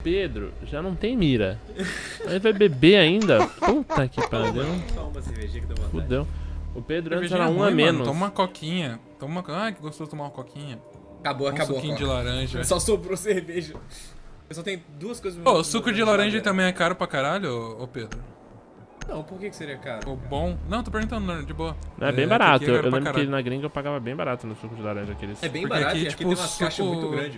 Pedro já não tem mira. Aí vai beber ainda? Puta que pariu. Só uma cervejinha que deu vontade. Fudeu. O Pedro antes Cervejinha era um ruim, a menos. Mano. Toma uma coquinha. Ai, que gostoso tomar uma coquinha. Acabou. Um suquinho de laranja. Só sobrou cerveja. Eu só tenho duas coisas... Pô, o suco de laranja também é caro pra caralho, ô Pedro? Não, por que seria caro? O bom... Não, tô perguntando, de boa. Não, é bem barato. Aqui é Eu caro pra lembro que caralho. na gringa eu pagava bem barato no suco de laranja. Aqueles... É bem Porque barato aqui, e aqui tipo, tem umas suco- caixas muito grandes.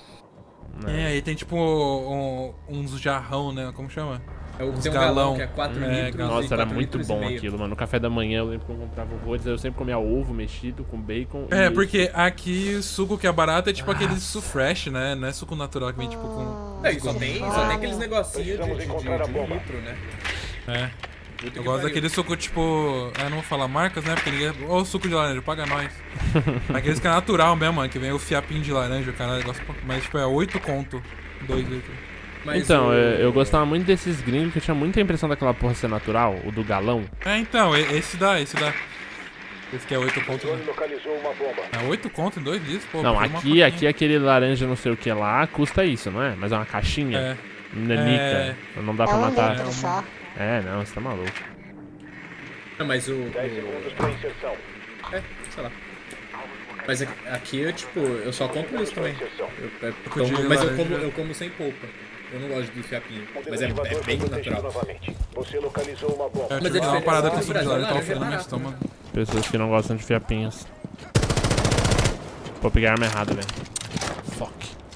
É, aí tem tipo uns jarrão, né? Como chama? Tem um galão que é 4 litros. Nossa, e era 4 muito litros e bom meio. aquilo, mano. No café da manhã eu lembro que eu comprava horrores. Eu sempre comia ovo mexido com bacon. É, e porque aqui o suco que é barato é tipo aquele suco fresh, né? Não é suco natural que vem tipo com... Não, e só tem aqueles negocinhos de 1 litro, né? É. Puta Eu que gosto pariu. daquele suco tipo... Eu não vou falar marcas, né? Porque ninguém... Ô, suco de laranja, paga nós. Aqueles que é natural mesmo, mano. Que vem o fiapinho de laranja, caralho. Mas tipo é 8 conto. 2 litros. Mas Então, eu gostava muito desses gringos que eu tinha muita impressão daquela porra ser natural, o do galão. É, então, esse dá. Esse que é 8 conto. Né? Localizou uma bomba. É 8 conto em 2 litros, pô. Não, prefiro uma aqui coquinha. aquele laranja não sei o que lá custa isso, não é? Mas é uma caixinha. É. Nanica. Não dá É pra um matar. litro só. É, não, você tá maluco. Não, mas 10 segundos pra inserção. sei lá. Mas aqui eu, tipo, eu só compro isso também. de Mas laranja. eu como sem polpa. Eu não gosto do fiapinho. Mas é Motivador bem foi protegido natural. novamente. Você localizou uma bomba. Eu Mas tive é uma diferente. parada No com suco de Brasil, laranja, tava laranja é fazendo meu barato, estômago. Pessoas que não gostam de fiapinhos. Vou pegar a arma errada, velho. Fuck.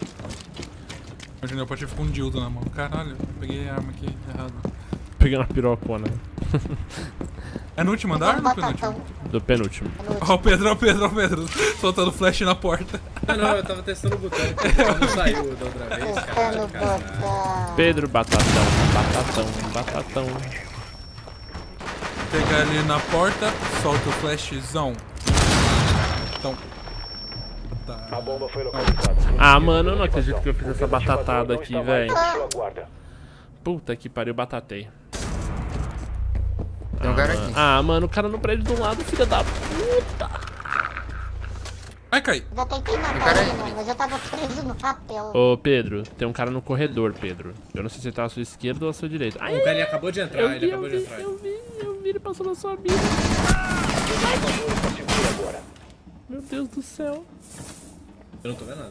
Imagina, eu tive com um dildo na mão. Caralho, eu peguei a arma aqui errado. Peguei uma pirocona. É no último andar ou no penúltimo? Do penúltimo. Ó, o Pedro. Soltando flash na porta. Não, eu tava testando o botão. Não saiu da outra vez, Testando cara. botão. Pedro, batatão. Pega ali na porta, solta o flashzão. Então. A Tá. bomba foi localizada. Ah, mano, eu não acredito que eu fiz essa batatada Não aqui, está mais velho. sob sua guarda. Puta que pariu, batatei. Tem um cara aqui. Ah, mano, o cara no prédio do lado, filha da puta. Vai cair. Já tentei matar cara ele, aí. mano, mas eu tava preso no papel. Ô, Pedro, tem um cara no corredor, Pedro. Eu não sei se ele tá à sua esquerda ou à sua direita. Ai, O cara ele acabou de entrar, ele acabou de entrar. eu vi, ele passou na sua vida. Está seguro agora. Meu Deus do céu. Eu não tô vendo nada.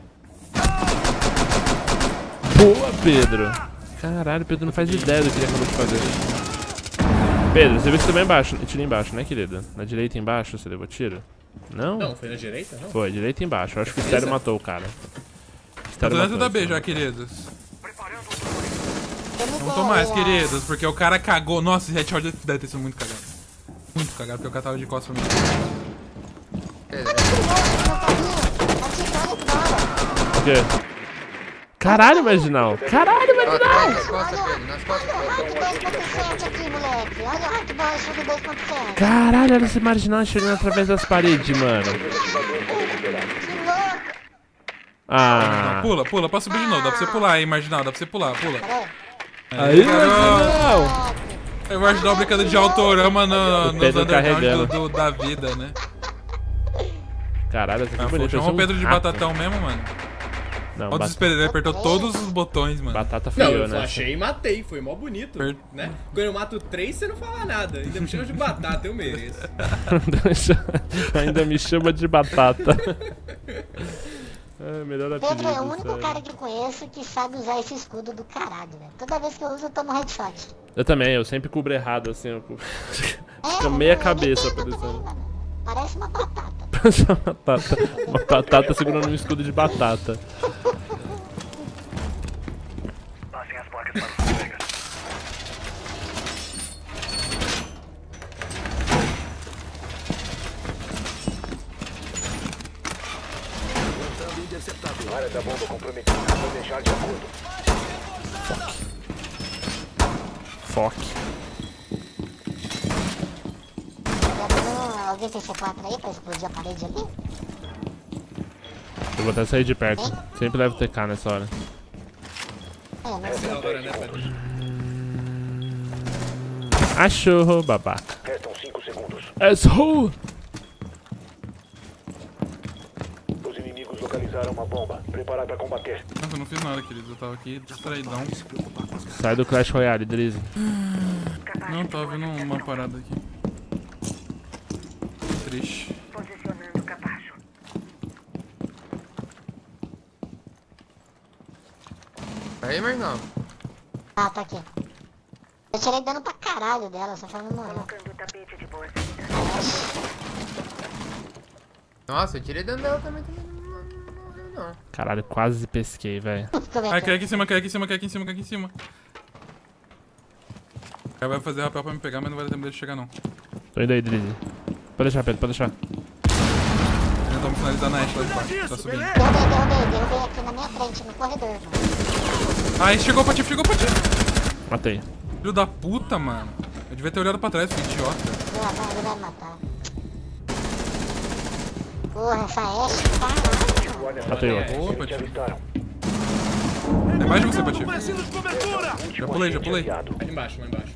Boa, Pedro. Caralho, Pedro não faz ideia do que ele acabou de fazer. Pedro, você viu que você vai embaixo, tiro embaixo, né, querido? Na direita embaixo você levou tiro? Não? Não, foi na direita? Não. Foi, direita embaixo. Eu acho que o Estéreo matou o cara. Tá Estéreo dentro matou, da B então. já, queridos. Eu me Não tô mais, dei, queridos, porque o cara cagou. Nossa, esse headshot deve ter sido muito cagado. Muito cagado, porque o cara tava de costas pra mim. O quê? Caralho, Marginal! Caralho, Marginal! Nas costas, Pedro. Nas costas, Pedro. Olha o hack 2.7 aqui, moleque. Olha o hack baixo do 2.7. Caralho, olha esse Marginal enxergando através das paredes, mano. Que louco. Ah. Pula, pode subir de novo. Dá pra você pular aí, Marginal. Dá pra você pular, pula. Aí, garoto. Marginal! Eu vou ajudar o brincando de autorama nos Pedro underground carregando. da vida, né? Caralho, essa aqui é bonita. Chama o Pedro de batatão mesmo, mano. Não, Olha o desespero, ele apertou todos os botões, mano. batata Não, friou, eu né? flashei e matei, foi mó bonito, né? Quando eu mato 3, você não fala nada. Ainda me chama de batata, eu mereço. Ainda me chama de batata. É, melhor apelido. Pedro é o único sério. cara que eu conheço que sabe usar esse escudo do caralho, velho. Toda vez que eu uso, eu tomo headshot. Eu também, eu sempre cubro errado, assim. Eu cubro... É, Fica meia eu cabeça entendo também, aparecendo. mano. Parece uma batata. Parece uma batata. Uma batata segurando um escudo de batata. Área da bomba comprometida. Vou deixar de acordo. Foque. Alguém tem C4 aí pra explodir a parede ali? Eu vou até sair de perto. Sempre levo TK nessa hora. É, não sei. Agora, né, Pedro? Achou, babaca. Restam 5 segundos. Asshole! Os inimigos localizados Localizaram uma bomba. Preparar pra combater. Nossa, eu não fiz nada, querido. Eu tava aqui distraidão. Sai do Clash Royale, Drizzy. Não, tava vendo uma parada aqui. Triste. Posicionando o capacho. Aí, meu irmão. Ah, tá aqui. Eu tirei dano pra caralho dela, só pra não morrer. Colocando o tapete de boas-vindas. Nossa, eu tirei dano dela também. Não morreu, não. Caralho, quase pesquei, velho. Ai, cai aqui em cima, cai aqui em cima, cai aqui em cima, cai aqui em cima. O cara vai fazer rapel pra me pegar, mas não vai dar tempo dele chegar, não. Tô indo aí, Drizzy. Pode deixar, Pedro, pode deixar. Tentamos finalizar na Ashe lá de baixo. Tá subindo. Derrubei aqui na minha frente, no corredor, mano. Ai, chegou pra ti, chegou pra ti. Matei. Filho da puta, mano. Eu devia ter olhado pra trás, filho idiota. Ele vai me matar. Porra, essa Ashe, caralho. Matei Ô, outro. Pati. Avistaram. É mais de você, Pati. Já pulei, já pulei. Lá embaixo, lá embaixo.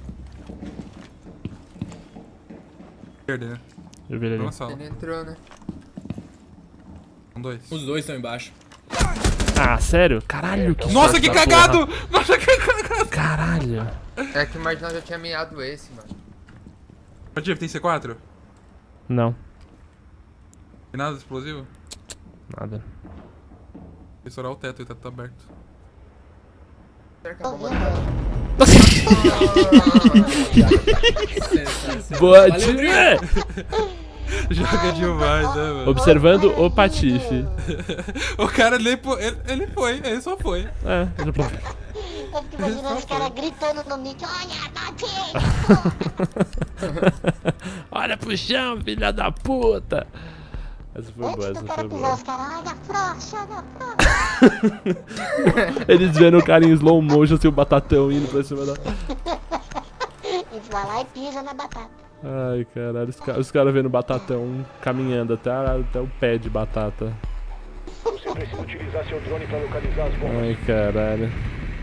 Esquerda, né? Eu vi ele Tô na ali. sala. Ele entrou, né? São dois. Os dois estão embaixo. Ah, sério? Caralho, que Nossa, sorte que da cagado! porra. Nossa, que cagado! Caralho. É que o Marginal já tinha meado esse, mano. Pati, tem C4? Não, Tem nada de explosivo? nada. Tem que estourar o teto tá aberto. Será que a Tô bomba Sensacional. Boa, Valeu, time! Joga demais, né, mano? Observando o Patife. O cara, ele foi, ele só foi. É, já pô. Eu fico imaginando os caras gritando no mic, olha, bate! Olha pro chão, filha da puta! Essa foi boa, Antes essa do cara foi pisar, boa. os caras, olha, frouxa, olha, frouxa. Eles vendo o cara em slow motion, assim, o batatão indo pra cima da... E vai lá e pisa na batata. Ai, caralho, os caras vendo o batatão caminhando até o pé de batata. Você precisa utilizar seu drone pra localizar as bombas. Ai, caralho.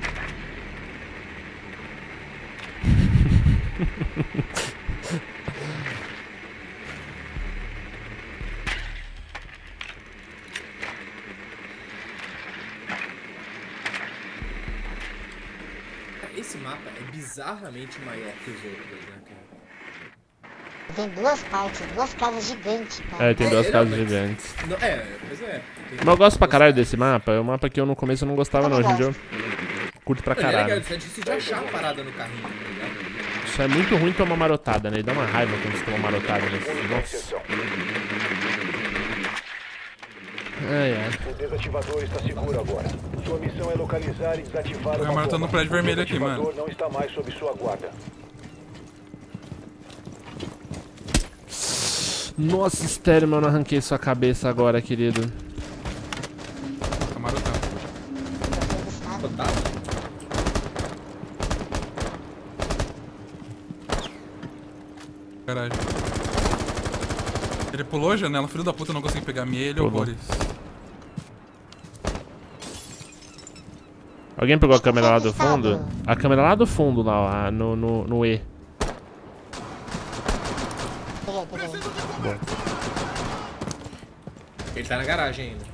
Esse mapa é bizarramente maior que os outros, né, cara? Tem duas partes, duas casas gigantes, cara. É, tem duas não, casas mas- gigantes. Não, pois é. Mas eu gosto pra caralho desse mapa. É um mapa que eu no começo eu não gostava não, hoje em dia eu curto pra Ele é legal, caralho. é difícil de achar a parada no carrinho, tá ligado? Isso é muito ruim tomar marotada, né? Ele dá uma raiva quando você toma marotada nesse. Nossa. Exceção. Ai, ai. O desativador está seguro agora. Sua missão é localizar e desativar O uma camarada tá bomba. no prédio vermelho O aqui, mano. desativador não está mais sob sua guarda. Nossa, estéreo, eu não arranquei sua cabeça agora, querido. Camarotão. Total. Garagem. Ele pulou a janela, filho da puta, eu não consegui pegar ele, Pulou. horrores. Alguém pegou a câmera lá do fundo? A câmera lá do fundo, lá, no E. Peguei. Ele tá na garagem ainda.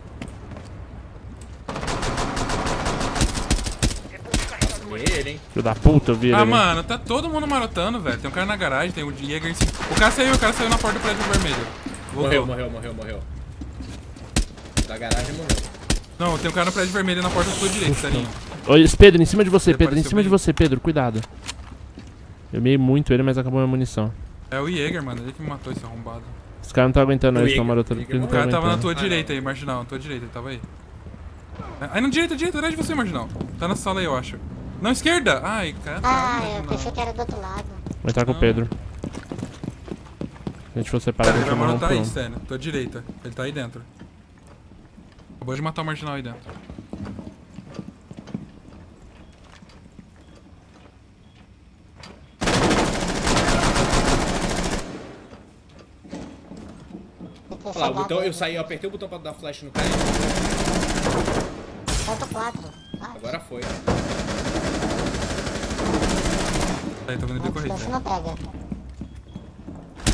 Ele, hein? Filho da puta, eu vi ele. Ah, ali. mano, tá todo mundo marotando, velho. Tem um cara na garagem, tem o Jäger em cima. O cara saiu na porta do prédio vermelho. Voltou. Morreu. Da garagem morreu. Não, tem um cara no prédio vermelho na porta da sua direita, Serinho. Oi, Pedro, em cima de você, Ele Pedro, em apareceu cima de bem. você, Pedro, cuidado. Eu meei muito ele, mas acabou minha munição. É o Jäger, mano, ele que me matou esse arrombado. Os caras não estão aguentando, O eles estão Igor. marotando O porque não O estão cara tava na aguentando. tua direita aí, Marginal, na tua direita, ele tava aí. Aí na direita, atrás de você, Marginal. Tá na sala aí, eu acho. Não, esquerda! Ai, cara. Ah, eu Marginal. pensei que era do outro lado. Vou entrar com o Não. Pedro. Se a gente for separado, a Ele gente vai vai morrer um marotar por aí, um. Stênio. Tua direita. Ele tá aí dentro. Acabou de matar o Marginal aí dentro. Olha lá, o botão, eu saí, eu apertei o botão pra dar flash no cara. Falta 4. Agora foi. Aí, tá vendo ele correr. Você não pega.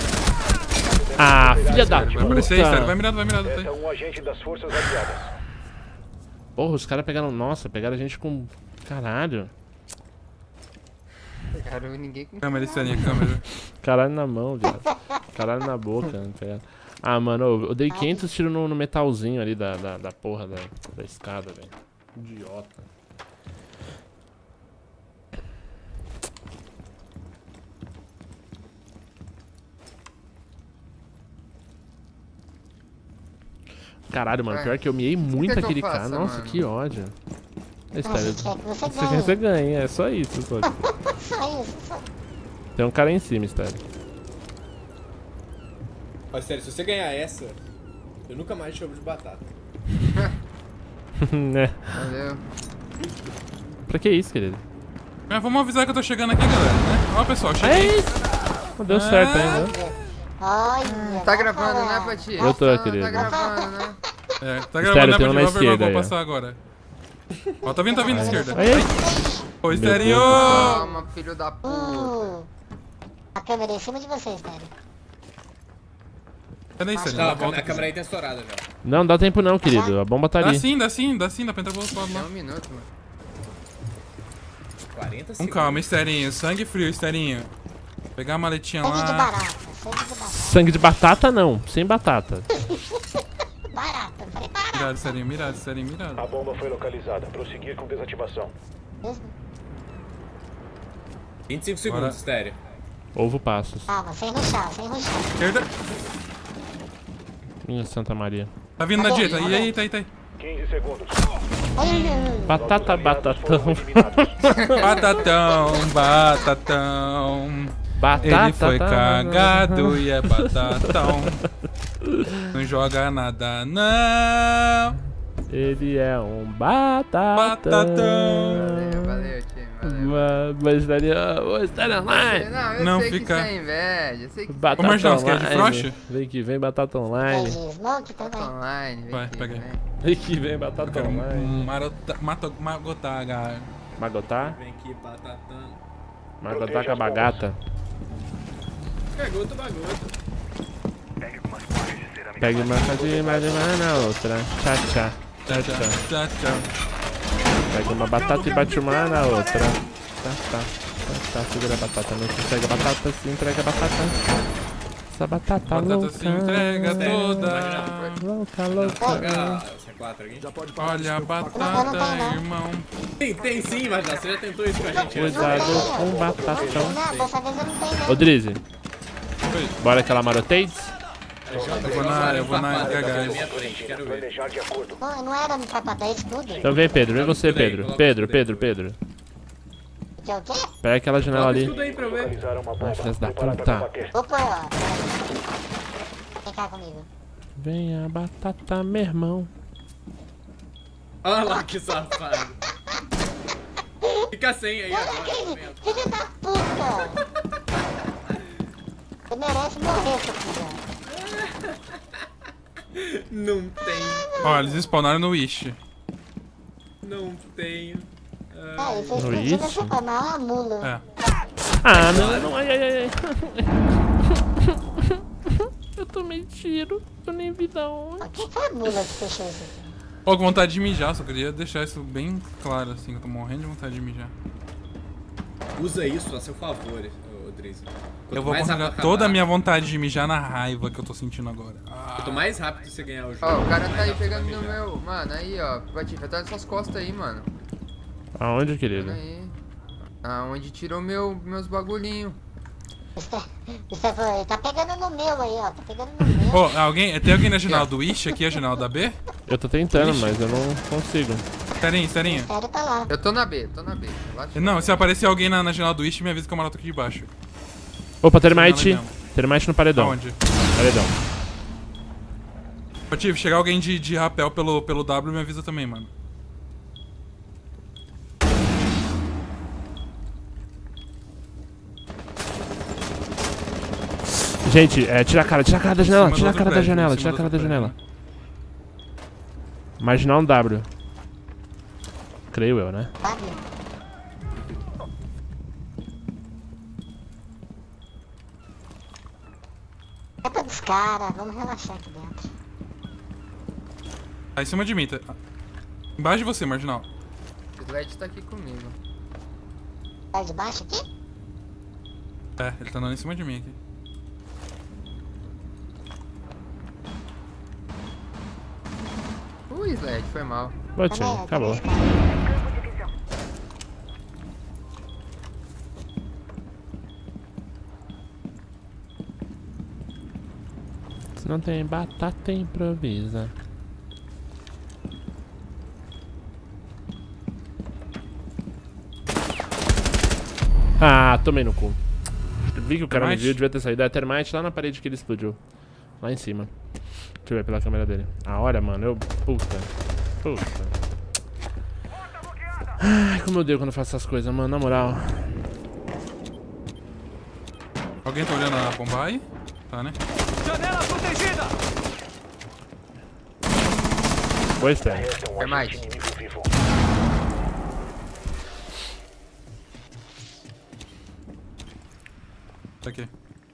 Ah, filha da Vai aparecer aí, Stênio. Vai puta! mirado, tá Essa aí. é um agente das forças aliadas. Porra, os caras pegaram... Nossa, pegaram a gente com... Caralho. Pegaram ninguém com... Câmera, Estelinha, câmera. Caralho na mão, viado. Caralho na boca. Não pegaram. Ah, mano, eu dei 500 tiros no metalzinho ali da porra da escada, velho. Idiota. Caralho, mano, pior que eu miei muito que eu aquele faço, cara. Nossa, mano? que ódio. É, A Stélio, gente quer que você você quer que ganhe. você ganhe, é só isso. Só. Só isso, só. Tem um cara aí em cima, Stélio. Ó, sério, se você ganhar essa, eu nunca mais te chamo de batata. Né? Valeu. Pra que isso, querido? Mas vamos avisar que eu tô chegando aqui, galera, né? Ó, pessoal, cheguei. Ei! Não deu certo ainda. Olha. Tá vai gravando, falar. né, Pati? Eu tô, Tá querido. gravando, né? É, tá Estéreo, gravando, né, tem um na Pati? Vou esquerda aí, ó. passar agora. Ó, tá vindo na esquerda. Aí, aí. Ô, Esterinho! Calma, filho da puta. A câmera é em cima de vocês, cara. Cadê Esterinho? Não, Dá a volta. câmera aí tá estourada já. Não dá tempo não, querido. A bomba tá Dá ali. sim, dá sim, dá sim, dá pra entrar pelo outro lado É lá. 1 minuto, mano. 40 Com segundos. calma, Esterinho. Sangue frio, Esterinho. Pegar a maletinha Sangue de lá. barata, sangue de barata. Sangue de batata não, sem batata. Barata, falei barata Mirado, Esterinho, mirado, Esterinho, A mirado. bomba foi localizada. Prosseguir com desativação. mesmo. 25 segundos, Bora. Estéreo. Ovo passos. Calma, sem ruxar, sem ruxar. Esquerda. Minha Santa Maria. Tá vindo na direita. E aí, tá aí, tá aí. 15 segundos. Olha, Batata, Nossos aliados batatão. foram eliminados. Batatão, batatão. Batata. Ele foi cagado e é batatão. Não joga nada, não. Ele é um batatão. Batatão. Valeu, time, valeu. Mas estaria. Ô, estaria online. Não, eu Não sei fica- que você é inveja, eu sei que Batata Ô, Marjão, você quer de online. froche? Vem que vem batata tem online. smoke tá também. online, vem Vai, aqui, pega aí. vem. Vem que vem batata Quero online. magotaga. Magotá? Vem aqui, batatando. Magotá com a bagata. Cagota, bagota. Pega uma casinha mais uma na outra. Tchá, tchá. Tchá, tchá. Tchau, tchau. Pega uma batata e bate uma na outra. Tá, tá. Tá, segura a batata. Não consegue a batata, se entrega a batata. Essa batata louca. Batata se entrega toda. Louca, louca. Joga essa 4 aqui. Olha a batata, irmão. Tem sim, mas já, você já tentou isso com a gente antes. Cuidado com o batatão. Não, dessa vez eu não tenho Ô, mesmo. Drizzy. Bora aquela maroteis? Eu vou na gagagem. Quero ver. Planejar de acordo. Não, não era pra dar escudo. Então vem, Pedro. Vem você, Pedro. Pedro. Que é o quê? Pega aquela janela Coloca ali. tudo aí pra eu ver. Localizaram uma bomba. filhas da Preparada puta. pra combater. Vou pôr, ó. Vem cá comigo. Vem a batata, meu irmão. Olha lá que safado. Fica sem aí agora. Filho da puta! Você merece morrer, seu filho. Não tem. Ó, eles spawnaram no Wish. Não tenho. Ah, isso é No explodiu isso? nessa palma, uma mula. É. Ah, não. Ai, ai, ai. Eu tomei tiro. Eu nem vi da onde. Quem foi a mula que fechou isso aqui? Ó, com vontade de mijar, só queria deixar isso bem claro, assim, que eu tô morrendo de vontade de mijar. Usa isso a seu favor, ô Drizzy. Eu vou colocar toda a minha vontade de mijar na raiva que eu tô sentindo agora. Quanto mais rápido você ganhar o jogo. Ó, o cara tá aí mais pegando rápido no você vai meu... Mano, aí, ó. Patife, atrás das suas costas aí, mano. Aonde, Olha querido? aí. Aonde tirou meus bagulhinhos. Ele tá pegando no meu aí, ó. Tá pegando no meu. Ô, tem alguém na janela do Wish aqui, a janela da B? Eu tô tentando, mas eu não consigo. Esterinho. Sério, tá lá. Eu tô na B. Relaxa. Não, se aparecer alguém na janela do Wish, me avisa que eu maroto aqui de baixo. Opa, termite. Não, não. Termite no paredão. Aonde? Paredão. Patife, chegar alguém de rapel pelo W, me avisa também, mano. Gente, tira a cara da janela. Em cima Tira a do cara da prédio, janela. em Tira a cima cara do da prédio, janela. né? Marginal um W. Creio eu, né? Sabe? Capa dos caras, vamos relaxar aqui dentro. Tá em cima de mim, tá? Embaixo de você, marginal. O Sled tá aqui comigo. Tá de baixo aqui? É, ele tá andando em cima de mim aqui. Sled, foi mal. Boa, time. Acabou. Campo de visão. Se não tem batata, improvisa. Ah, tomei no cu. Vi que o cara me Termite? viu, devia ter saído. É termite lá na parede que ele explodiu. Lá em cima. Deixa eu ver pela câmera dele. A hora, mano, eu... Puta. Ai, como eu odeio quando eu faço essas coisas, mano, na moral. Alguém tá olhando a bomba aí? Tá, né? Boa espera. Resta um Termite. agente inimigo vivo. Tá aqui.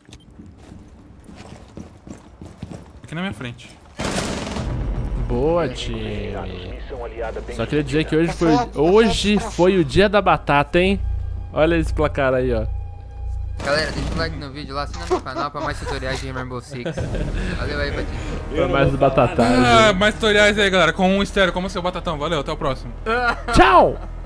Aqui na minha frente. Boa, time. Missão aliada bem Só queria dizer que sucedida. hoje foi o dia da batata, hein? Olha esse placar aí, ó. Galera, deixa um like no vídeo lá, assina meu canal pra mais tutoriais de Rainbow Six. Valeu aí, Batinho. Foi mais do batatagem. Ah, mais tutoriais aí, galera. Com um estéreo, como seu batatão. Valeu, até o próximo. Tchau!